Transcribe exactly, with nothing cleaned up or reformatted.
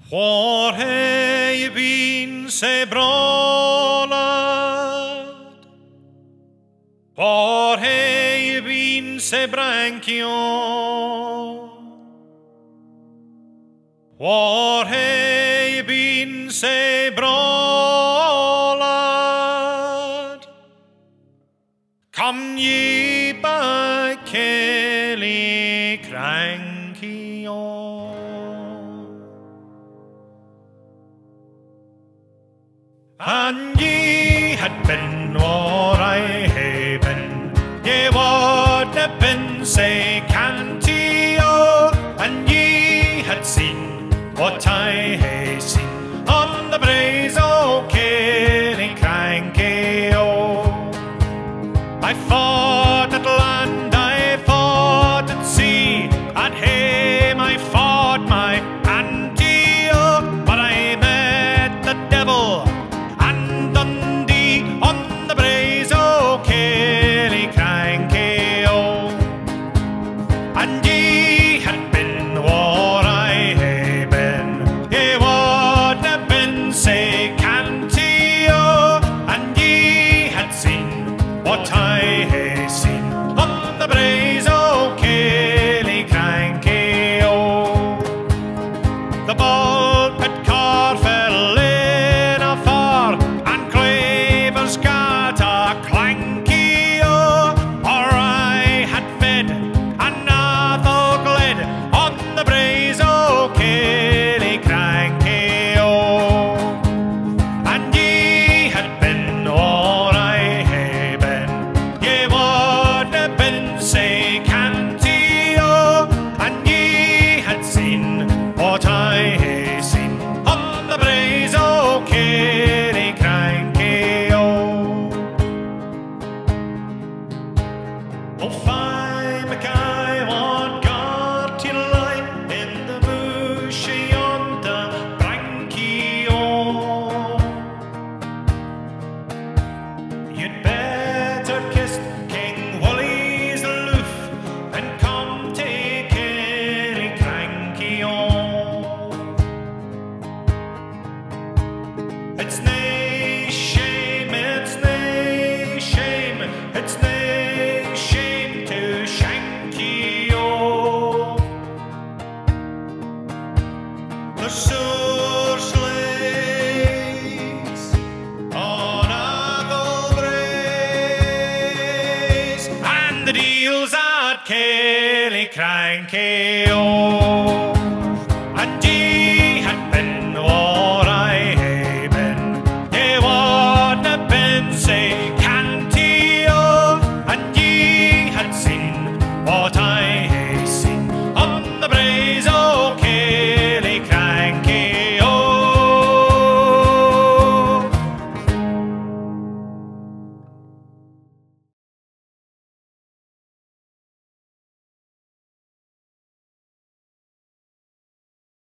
Waar hij je been se brolad, waar hij je been se brankio, waar hij je been se brolad, kom je bij Killiecrankie. And ye had been where I had been, ye would have been say canty, oh, and ye had seen what I had seen on the braes o' Killiecrankie, oh. I fought at land, I fought at sea, at home I fought my auntie, oh, but I met the devil on the braes o' Killiecrankie, oh. And ye had been where I had been, ye would have been say canty, oh, and ye had seen what I had seen on the braes o' Killiecrankie, oh. The bald pit car fell in afar, and got a clanky, oh, or I had fed another gled on the braes o' Killiecrankie, oh. And ye had been where I had been, ye would have been say canty, oh, and ye had seen what I had seen on the braes o' Killiecrankie, oh. Oh, fine Mackay, what got you lying in the bush yonder, Brankie, oh? You'd better kiss King Wally's aloof and come to Killiecrankie, oh. It's nae shame, it's nae shame, it's nae the sore sleighs on Apple braes, and the deals at Killiecrankie, oh.